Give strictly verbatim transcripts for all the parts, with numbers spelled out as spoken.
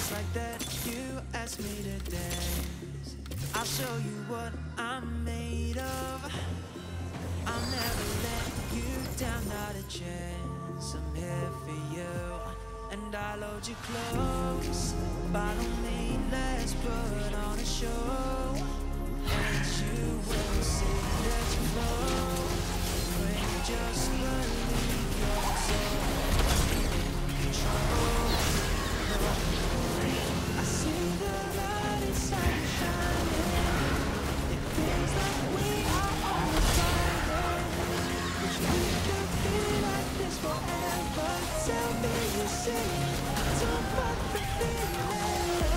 just like that, you asked me to dance. I'll show you what I'm made of. I'll never let you down, not a chance. I'm here for you, and I'll hold you close. Follow me, let's put on a show, and you will see that you flow when you just believe you're so in control. I see the light inside you shining. It feels like we are on the fire. Wish we could be like this forever. Tell me you see it, so perfect feeling.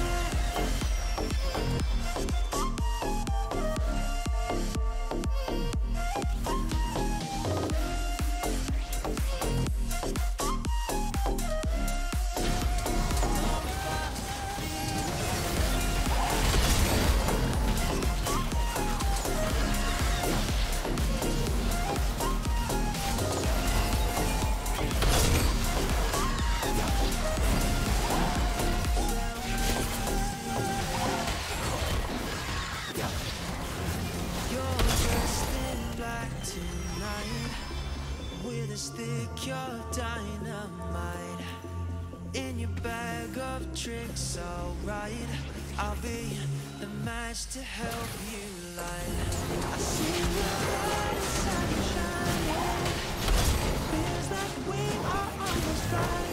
With a stick, you're dynamite. In your bag of tricks, alright. I'll be the match to help you light. I see the light inside you shining. It feels like we are almost right.